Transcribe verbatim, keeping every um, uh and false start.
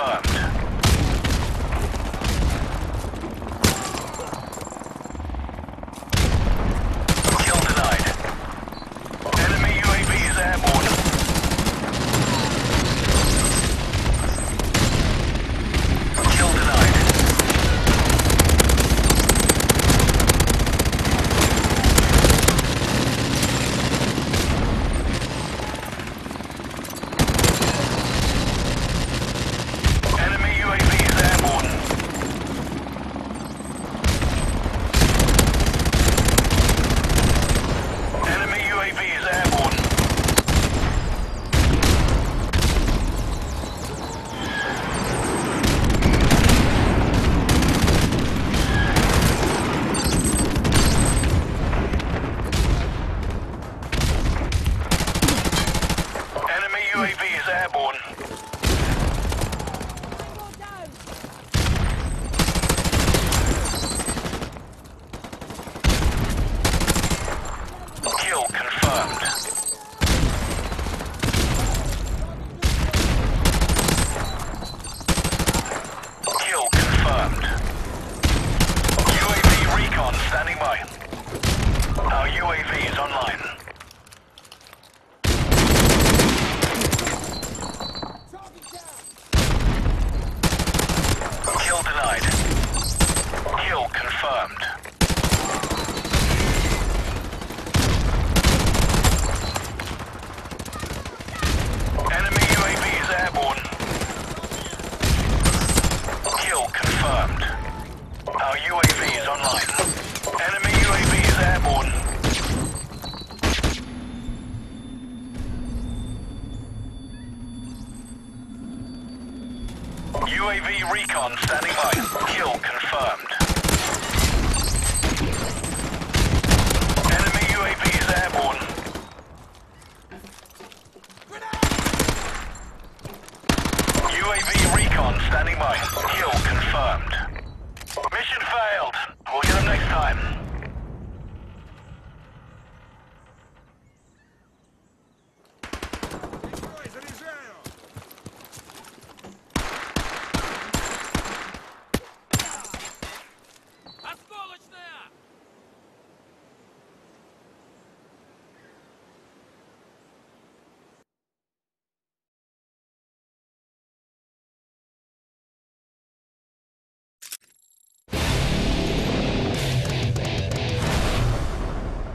confirmed. Kill denied. Enemy U A V is airborne. Kill denied. Enemy U A V is airborne. Enemy U A V is airborne. Enemy U A V is airborne. Kill confirmed. Kill confirmed. U A V recon standing by. Our U A V is online. Kill denied. Kill confirmed. Enemy U A V is airborne. Kill confirmed. Our U A V is online. Enemy U A V is airborne. U A V recon standing by. Kill confirmed. Enemy U A V is airborne. U A V recon standing by.